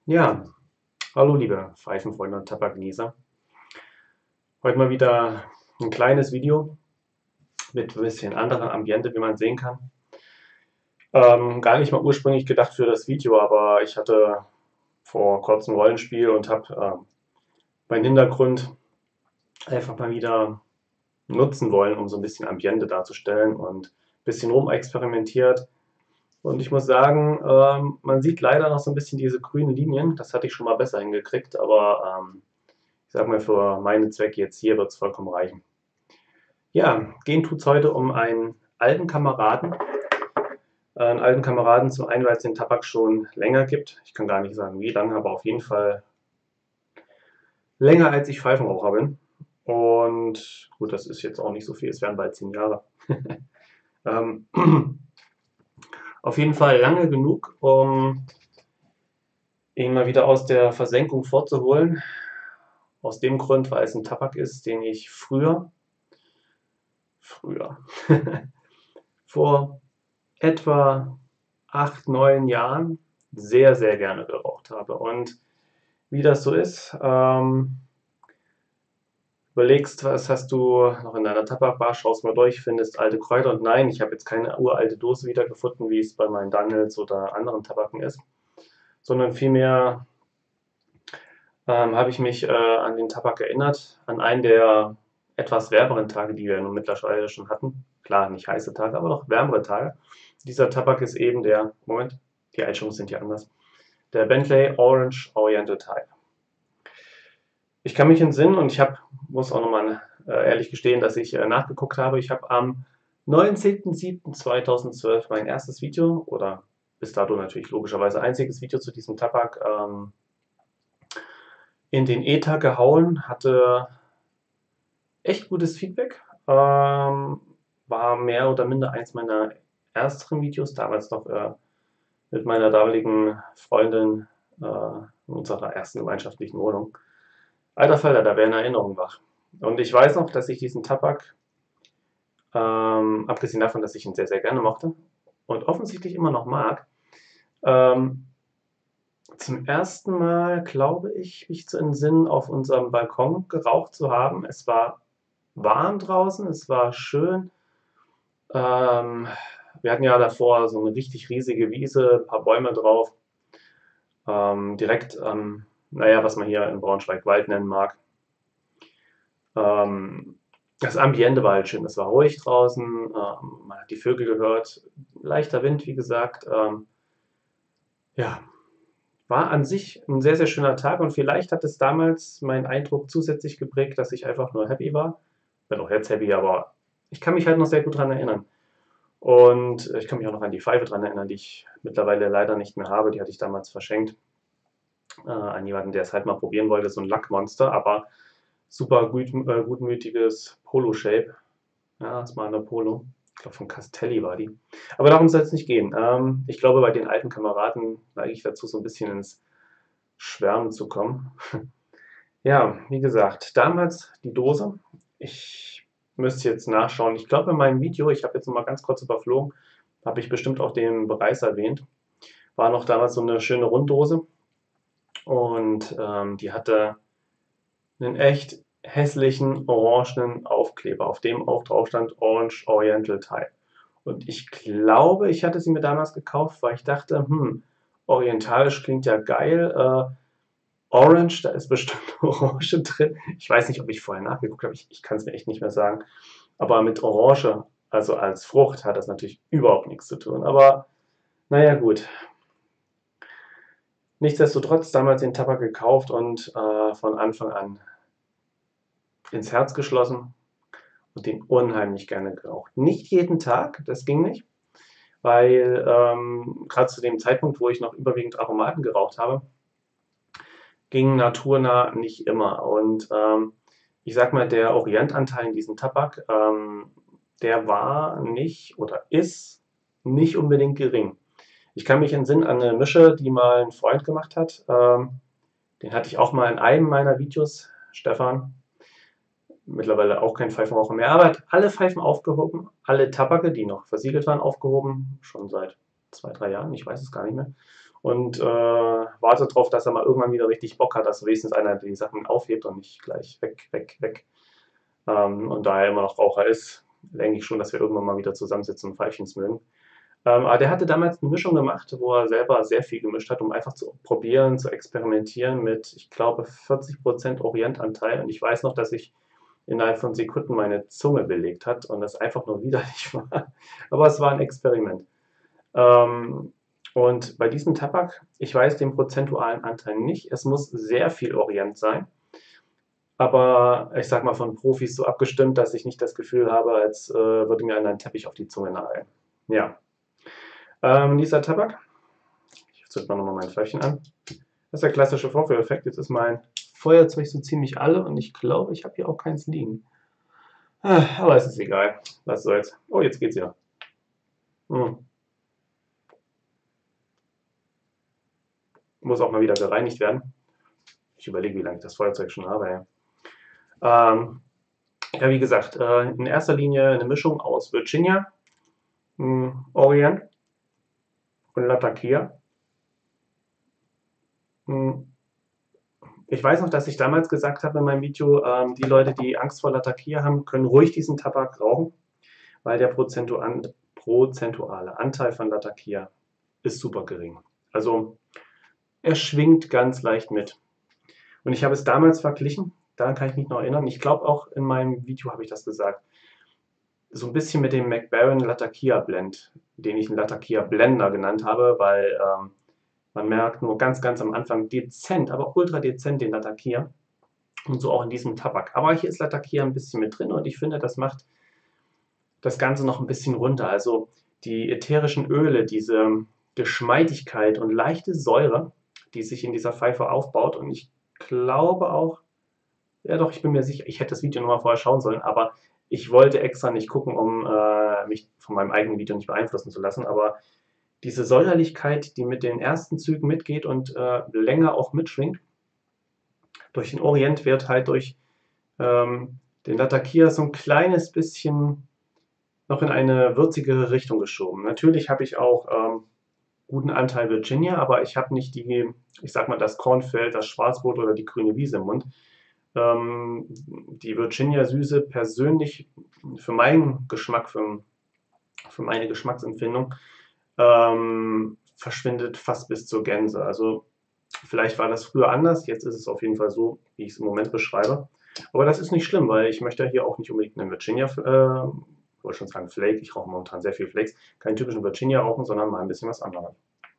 Ja, hallo liebe Pfeifenfreunde und Tabakgenießer. Heute mal wieder ein kleines Video mit ein bisschen anderem Ambiente, wie man sehen kann. Gar nicht mal ursprünglich gedacht für das Video, aber ich hatte vor kurzem ein Rollenspiel und habe meinen Hintergrund einfach mal wieder nutzen wollen, um so ein bisschen Ambiente darzustellen und ein bisschen rumexperimentiert. Und ich muss sagen, man sieht leider noch so ein bisschen diese grünen Linien. Das hatte ich schon mal besser hingekriegt, aber ich sage mal, für meine Zwecke jetzt hier wird es vollkommen reichen. Ja, gehen tut es heute um einen alten Kameraden zum einen, weil es den Tabak schon länger gibt. Ich kann gar nicht sagen wie lange, aber auf jeden Fall länger als ich Pfeifenraucher bin. Und gut, das ist jetzt auch nicht so viel, es werden bald 10 Jahre. ähm, auf jeden Fall lange genug, um ihn mal wieder aus der Versenkung vorzuholen. Aus dem Grund, weil es ein Tabak ist, den ich früher, vor etwa 8, 9 Jahren sehr, sehr gerne geraucht habe. Und wie das so ist, überlegst, was hast du noch in deiner Tabakbar, schaust mal durch, findest alte Kräuter. Und nein, ich habe jetzt keine uralte Dose wiedergefunden, wie es bei meinen Daniels oder anderen Tabaken ist, sondern vielmehr habe ich mich an den Tabak erinnert, an einen der etwas wärmeren Tage, die wir nun mittlerweile schon hatten. Klar, nicht heiße Tage, aber noch wärmere Tage. Dieser Tabak ist eben der, Moment, die Einstellungen sind hier anders, der Bentley Orange Oriental Type. Ich kann mich entsinnen und muss auch nochmal ehrlich gestehen, dass ich nachgeguckt habe. Ich habe am 19.07.2012 mein erstes Video oder bis dato natürlich logischerweise einziges Video zu diesem Tabak in den Äther gehauen, hatte echt gutes Feedback. War mehr oder minder eins meiner ersteren Videos, damals noch mit meiner damaligen Freundin in unserer ersten gemeinschaftlichen Wohnung. Alter Falter, da wäre eine Erinnerung wach. Und ich weiß noch, dass ich diesen Tabak, abgesehen davon, dass ich ihn sehr, sehr gerne mochte und offensichtlich immer noch mag, ähm, zum ersten Mal, glaube ich, mich zu entsinnen, auf unserem Balkon geraucht zu haben. Es war warm draußen, es war schön. Ähm, Wir hatten ja davor so eine richtig riesige Wiese, ein paar Bäume drauf, direkt, naja, was man hier in Braunschweig Wald nennen mag. Ähm, Das Ambiente war halt schön, es war ruhig draußen, man hat die Vögel gehört, leichter Wind, wie gesagt. Ja, war an sich ein sehr, sehr schöner Tag und vielleicht hat es damals meinen Eindruck zusätzlich geprägt, dass ich einfach nur happy war. Bin auch jetzt happy, aber ich kann mich halt noch sehr gut dran erinnern. Und ich kann mich auch noch an die Pfeife dran erinnern, die ich mittlerweile leider nicht mehr habe. Die hatte ich damals verschenkt an jemanden, der es halt mal probieren wollte, so ein Lackmonster, aber super gutmütiges Polo-Shape. Ja, das war eine Polo. Ich glaube, von Castelli war die. Aber darum soll es nicht gehen. Ich glaube, bei den alten Kameraden neige ich dazu, so ein bisschen ins Schwärmen zu kommen. Ja, wie gesagt, damals die Dose. Ich müsste jetzt nachschauen. Ich glaube, in meinem Video, ich habe jetzt noch mal ganz kurz überflogen, habe ich bestimmt auch den Preis erwähnt. War noch damals so eine schöne Runddose und die hatte einen echt hässlichen orangenen Aufkleber, auf dem auch drauf stand Orange Oriental Type. Und ich glaube, ich hatte sie mir damals gekauft, weil ich dachte, orientalisch klingt ja geil. Orange, da ist bestimmt Orange drin. Ich weiß nicht, ob ich vorher nachgeguckt habe, ich kann es mir echt nicht mehr sagen. Aber mit Orange, also als Frucht, hat das natürlich überhaupt nichts zu tun. Aber naja, gut. Nichtsdestotrotz damals den Tabak gekauft und von Anfang an ins Herz geschlossen und den unheimlich gerne geraucht. Nicht jeden Tag, das ging nicht, weil gerade zu dem Zeitpunkt, wo ich noch überwiegend Aromaten geraucht habe, ging naturnah nicht immer. Und ich sag mal, der Orientanteil in diesem Tabak, der war nicht oder ist nicht unbedingt gering. Ich kann mich entsinnen an eine Mische, die mal ein Freund gemacht hat. Den hatte ich auch mal in einem meiner Videos, Stefan, mittlerweile auch kein Pfeifenraucher mehr, aber er hat alle Pfeifen aufgehoben, alle Tabake, die noch versiegelt waren, aufgehoben, schon seit 2, 3 Jahren, ich weiß es gar nicht mehr. Und warte darauf, dass er mal irgendwann wieder richtig Bock hat, dass wenigstens einer die Sachen aufhebt und nicht gleich weg, weg, weg. Und da er immer noch Raucher ist, denke ich schon, dass wir irgendwann mal wieder zusammensitzen und Pfeifchen mögen. Aber der hatte damals eine Mischung gemacht, wo er selber sehr viel gemischt hat, um einfach zu probieren, zu experimentieren mit, ich glaube, 40% Orientanteil. Und ich weiß noch, dass ich innerhalb von Sekunden meine Zunge belegt hat und das einfach nur widerlich war. Aber es war ein Experiment. Ähm, und bei diesem Tabak, ich weiß den prozentualen Anteil nicht. Es muss sehr viel Orient sein. Aber ich sag mal von Profis so abgestimmt, dass ich nicht das Gefühl habe, als würde mir ein Teppich auf die Zunge nageln. Ja. Dieser Tabak, ich zünd mal nochmal mein Pfeifchen an. Das ist der klassische Vorführeffekt. Jetzt ist mein Feuerzeug so ziemlich alle und ich glaube, ich habe hier auch keins liegen. Aber es ist egal. Was soll's. Oh, jetzt geht's ja. Muss auch mal wieder gereinigt werden. Ich überlege, wie lange ich das Feuerzeug schon habe. Ja, wie gesagt, in erster Linie eine Mischung aus Virginia, Orient und Latakia. Ich weiß noch, dass ich damals gesagt habe in meinem Video, die Leute, die Angst vor Latakia haben, können ruhig diesen Tabak rauchen, weil der prozentuale Anteil von Latakia ist super gering. Also er schwingt ganz leicht mit. Und ich habe es damals verglichen, daran kann ich mich noch erinnern, ich glaube auch in meinem Video habe ich das gesagt, so ein bisschen mit dem Mac Baren Latakia Blend, den ich einen Latakia Blender genannt habe, weil man merkt nur ganz, ganz am Anfang dezent, aber ultra dezent den Latakia. Und so auch in diesem Tabak. Aber hier ist Latakia ein bisschen mit drin und ich finde, das macht das Ganze noch ein bisschen runter. Also die ätherischen Öle, diese Geschmeidigkeit und leichte Säure, die sich in dieser Pfeife aufbaut. Und ich glaube auch, ja doch, ich bin mir sicher, ich hätte das Video nochmal vorher schauen sollen, aber ich wollte extra nicht gucken, um mich von meinem eigenen Video nicht beeinflussen zu lassen. Aber diese Säuerlichkeit, die mit den ersten Zügen mitgeht und länger auch mitschwingt, durch den Orient wird halt durch den Latakia so ein kleines bisschen noch in eine würzigere Richtung geschoben. Natürlich habe ich auch guten Anteil Virginia, aber ich habe nicht die, ich sag mal, das Kornfeld, das Schwarzbrot oder die grüne Wiese im Mund. Die Virginia-Süße persönlich für meinen Geschmack, für meine Geschmacksempfindung, verschwindet fast bis zur Gänze. Also vielleicht war das früher anders, jetzt ist es auf jeden Fall so, wie ich es im Moment beschreibe. Aber das ist nicht schlimm, weil ich möchte hier auch nicht unbedingt einen Virginia, wollte schon sagen Flake, ich rauche momentan sehr viel Flakes, keinen typischen Virginia rauchen, sondern mal ein bisschen was anderes.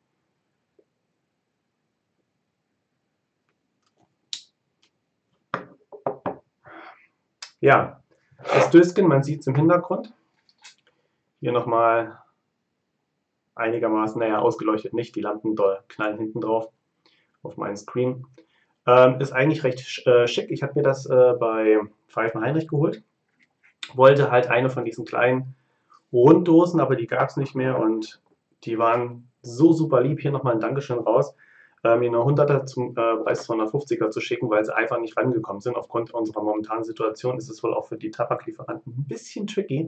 Ja, das Döschen, man sieht es im Hintergrund. Hier nochmal einigermaßen, naja, ausgeleuchtet nicht, die Lampen knallen hinten drauf auf meinen Screen. Ist eigentlich recht schick. Ich habe mir das bei Pfeifen Heinrich geholt. Wollte halt eine von diesen kleinen Runddosen, aber die gab es nicht mehr und die waren so super lieb. Hier nochmal ein Dankeschön raus, mir eine 100er zum Preis 250er zu schicken, weil sie einfach nicht rangekommen sind. Aufgrund unserer momentanen Situation ist es wohl auch für die Tabaklieferanten ein bisschen tricky.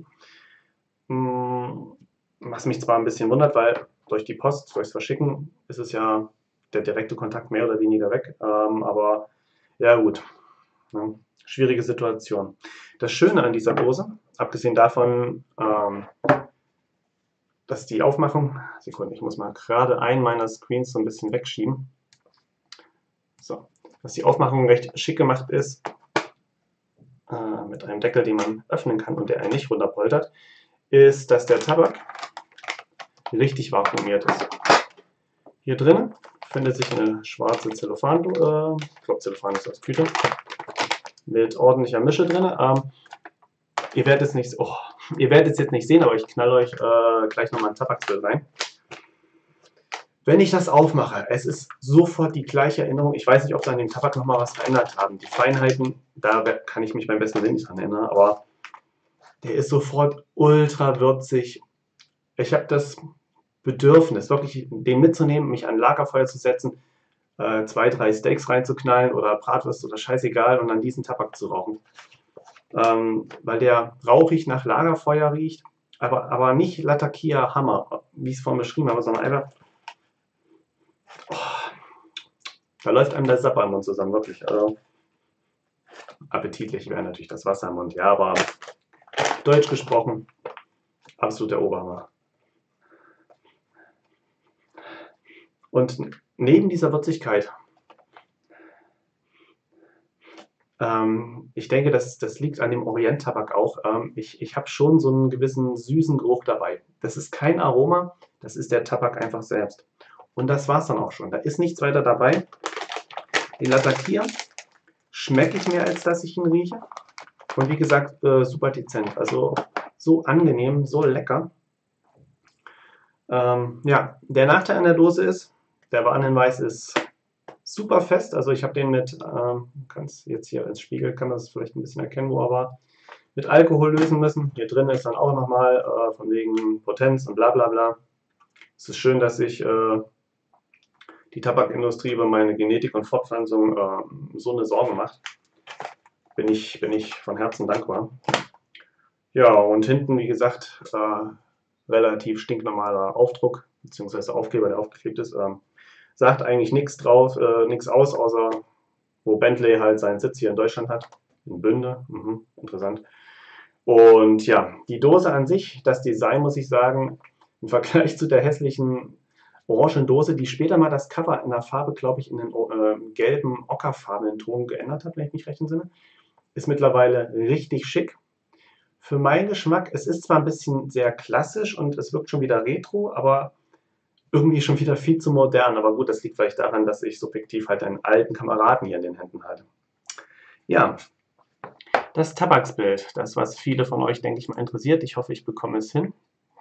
Was mich zwar ein bisschen wundert, weil durch die Post, durchs Verschicken, ist es ja der direkte Kontakt mehr oder weniger weg. Aber ja gut, ne? Schwierige Situation. Das Schöne an dieser Dose, abgesehen davon, dass die Aufmachung, Sekunde, ich muss mal gerade einen meiner Screens so ein bisschen wegschieben. So, dass die Aufmachung recht schick gemacht ist, mit einem Deckel, den man öffnen kann und der einen nicht runterpoltert, ist, dass der Tabak richtig vakuumiert ist. Hier drin findet sich eine schwarze Zellophan, ich glaube Zellophan ist aus Tüte, mit ordentlicher Mische drin. Ihr werdet es jetzt nicht sehen, aber ich knall euch gleich nochmal ein Tabaksbild rein. Wenn ich das aufmache, es ist sofort die gleiche Erinnerung. Ich weiß nicht, ob sie an dem Tabak nochmal was verändert haben. Die Feinheiten, da kann ich mich beim besten Willen nicht dran erinnern, aber der ist sofort ultra würzig. Ich habe das Bedürfnis, wirklich den mitzunehmen, mich an Lagerfeuer zu setzen, 2, 3 Steaks reinzuknallen oder Bratwurst oder scheißegal und dann diesen Tabak zu rauchen. Weil der rauchig nach Lagerfeuer riecht, aber nicht Latakia Hammer, wie ich es vorhin beschrieben habe, sondern einfach, da läuft einem der Sapper im Mund zusammen, wirklich. Also, appetitlich wäre natürlich das Wasser im Mund, ja, aber deutsch gesprochen, absolut der Oberhammer. Und neben dieser Würzigkeit, ich denke, das liegt an dem Orient-Tabak auch. Ich habe schon so einen gewissen süßen Geruch dabei. Das ist kein Aroma, das ist der Tabak einfach selbst. Und das war es dann auch schon. Da ist nichts weiter dabei. Den Latakia schmecke ich mehr, als dass ich ihn rieche. Und wie gesagt, super dezent. Also so angenehm, so lecker. Ja, der Nachteil an der Dose ist, der Warnhinweis ist super fest. Also ich habe den mit, kannst jetzt hier ins Spiegel, kann man das vielleicht ein bisschen erkennen, wo er war, mit Alkohol lösen müssen. Hier drin ist dann auch nochmal von wegen Potenz und bla bla bla. Es ist schön, dass sich die Tabakindustrie über meine Genetik und Fortpflanzung so eine Sorge macht. Bin ich von Herzen dankbar. Ja, und hinten, wie gesagt, relativ stinknormaler Aufdruck, beziehungsweise Aufkleber, der aufgeklebt ist. Sagt eigentlich nichts drauf, nichts aus, außer wo Bentley halt seinen Sitz hier in Deutschland hat. In Bünde. Interessant. Und ja, die Dose an sich, das Design, muss ich sagen, im Vergleich zu der hässlichen orangen Dose, die später mal das Cover in der Farbe, glaube ich, in den gelben, ockerfarbenen Ton geändert hat, wenn ich mich recht entsinne, ist mittlerweile richtig schick. Für meinen Geschmack, es ist zwar ein bisschen sehr klassisch und es wirkt schon wieder retro, aber irgendwie schon wieder viel zu modern. Aber gut, das liegt vielleicht daran, dass ich subjektiv halt einen alten Kameraden hier in den Händen halte. Ja, das Tabaksbild, das, was viele von euch, denke ich mal, interessiert. Ich hoffe, ich bekomme es hin.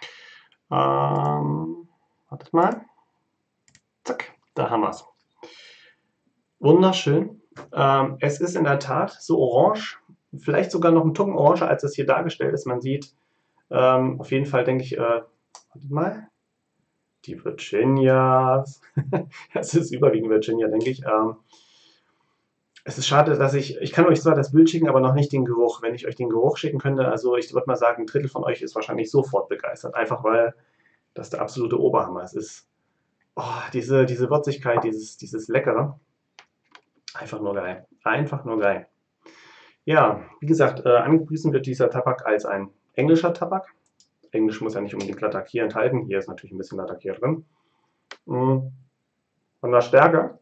Wartet mal. Zack, da haben wir es. Wunderschön. Es ist in der Tat so orange, vielleicht sogar noch ein Tucken oranger, als es hier dargestellt ist. Man sieht auf jeden Fall, denke ich, wartet mal, die Virginias. Es ist überwiegend Virginia, denke ich. Es ist schade, dass ich kann euch zwar das Bild schicken, aber noch nicht den Geruch. Wenn ich euch den Geruch schicken könnte, also ich würde mal sagen, ein Drittel von euch ist wahrscheinlich sofort begeistert. Einfach weil das der absolute Oberhammer ist. Es ist diese Würzigkeit, dieses Leckere. Einfach nur geil. Einfach nur geil. Ja, wie gesagt, angepriesen wird dieser Tabak als ein englischer Tabak. Englisch muss ja nicht unbedingt Latakia enthalten. Hier ist natürlich ein bisschen Latakia drin. Von der Stärke.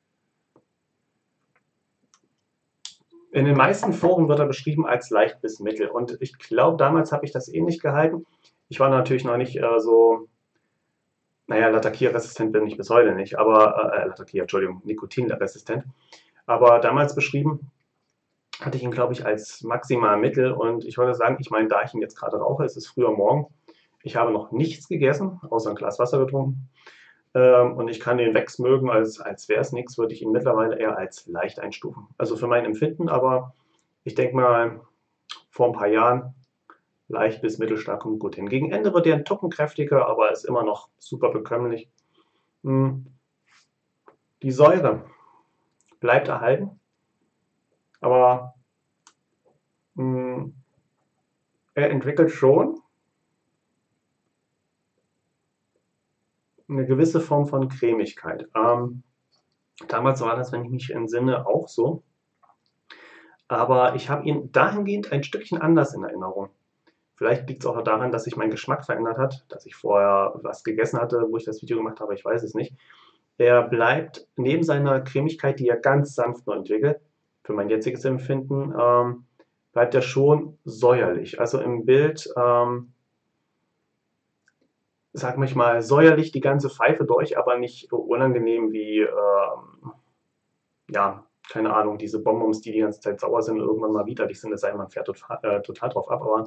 In den meisten Foren wird er beschrieben als leicht bis mittel. Und ich glaube, damals habe ich das ähnlich gehalten. Ich war natürlich noch nicht so, naja, Latakia-resistent bin ich bis heute nicht, aber, Latakia, Entschuldigung, Nikotin-resistent. Aber damals beschrieben hatte ich ihn, glaube ich, als maximal mittel. Und ich würde sagen, ich meine, da ich ihn jetzt gerade rauche, es ist früher Morgen. Ich habe noch nichts gegessen, außer ein Glas Wasser getrunken. Und ich kann den wegsmögen, als wäre es nichts, würde ich ihn mittlerweile eher als leicht einstufen. Also für mein Empfinden, aber ich denke mal, vor ein paar Jahren leicht bis mittelstark kommt gut hin. Gegen Ende wird er ein Tucken kräftiger, aber ist immer noch super bekömmlich. Die Säure bleibt erhalten, aber er entwickelt schon eine gewisse Form von Cremigkeit. Damals war das, wenn ich mich entsinne, auch so. Aber ich habe ihn dahingehend ein Stückchen anders in Erinnerung. Vielleicht liegt es auch daran, dass sich mein Geschmack verändert hat, dass ich vorher was gegessen hatte, wo ich das Video gemacht habe, ich weiß es nicht. Er bleibt neben seiner Cremigkeit, die er ganz sanft nur entwickelt, für mein jetziges Empfinden, bleibt er schon säuerlich. Also im Bild, sag ich mal, säuerlich die ganze Pfeife durch, aber nicht so unangenehm wie, ja, keine Ahnung, diese Bonbons, die ganze Zeit sauer sind und irgendwann mal widerlich sind, es sei denn, man fährt total drauf ab, aber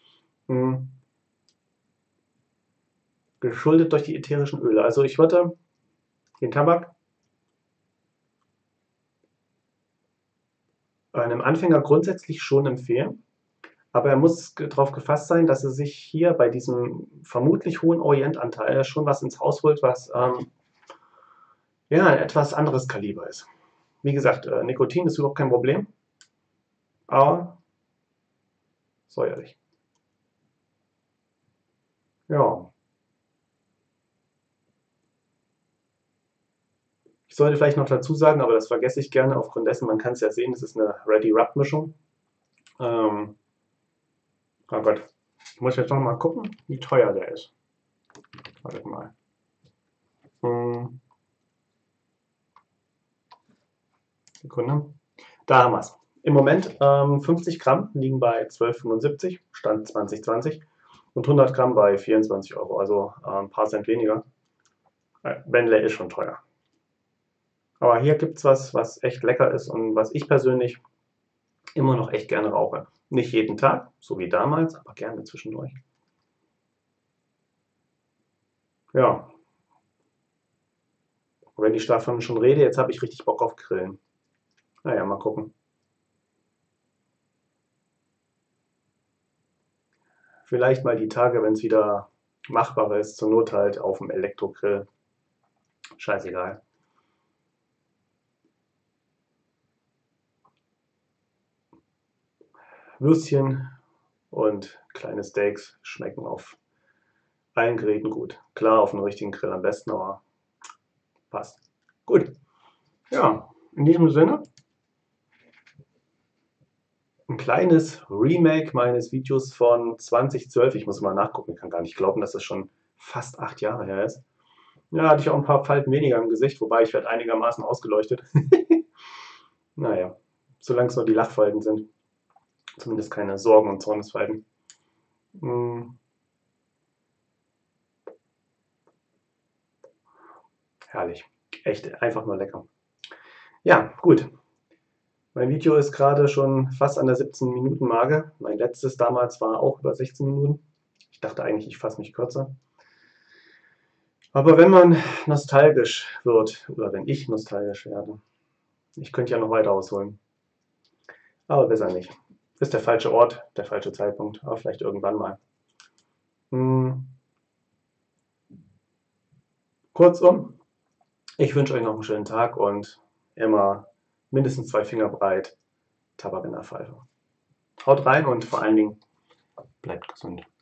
geschuldet durch die ätherischen Öle. Also ich würde den Tabak einem Anfänger grundsätzlich schon empfehlen, aber er muss darauf gefasst sein, dass er sich hier bei diesem vermutlich hohen Orientanteil schon was ins Haus holt, was ja, ein etwas anderes Kaliber ist. Wie gesagt, Nikotin ist überhaupt kein Problem, aber säuerlich. Ja, ich sollte vielleicht noch dazu sagen, aber das vergesse ich gerne aufgrund dessen, man kann es ja sehen, es ist eine Ready-Rub-Mischung. Oh Gott, ich muss jetzt noch mal gucken, wie teuer der ist. Wartet mal. Sekunde. Da haben wir es. Im Moment 50 Gramm liegen bei 12,75, Stand 2020, und 100 Gramm bei 24 Euro, also ein paar Cent weniger. Wendler ist schon teuer. Aber hier gibt es was, was echt lecker ist und was ich persönlich immer noch echt gerne rauche. Nicht jeden Tag, so wie damals, aber gerne zwischendurch. Ja, und wenn ich davon schon rede, jetzt habe ich richtig Bock auf Grillen. Naja, mal gucken. Vielleicht mal die Tage, wenn es wieder machbar ist, zur Not halt auf dem Elektrogrill. Scheißegal. Würstchen und kleine Steaks schmecken auf allen Geräten gut. Klar, auf einem richtigen Grill am besten, aber passt. Gut. Ja, in diesem Sinne, ein kleines Remake meines Videos von 2012. Ich muss mal nachgucken, ich kann gar nicht glauben, dass das schon fast 8 Jahre her ist. Ja, hatte ich auch ein paar Falten weniger im Gesicht, wobei ich werde einigermaßen ausgeleuchtet. Naja, solange es nur die Lachfalten sind. Zumindest keine Sorgen- und Zornesfalten. Hm, herrlich. Echt einfach nur lecker. Ja, gut. Mein Video ist gerade schon fast an der 17-Minuten-Marke. Mein letztes damals war auch über 16 Minuten. Ich dachte eigentlich, ich fasse mich kürzer. Aber wenn man nostalgisch wird, oder wenn ich nostalgisch werde, ich könnte ja noch weiter ausholen, aber besser nicht. Ist der falsche Ort, der falsche Zeitpunkt, aber vielleicht irgendwann mal. Hm, kurzum, ich wünsche euch noch einen schönen Tag und immer mindestens 2 Finger breit Tabak in der Pfeife. Haut rein und vor allen Dingen bleibt gesund.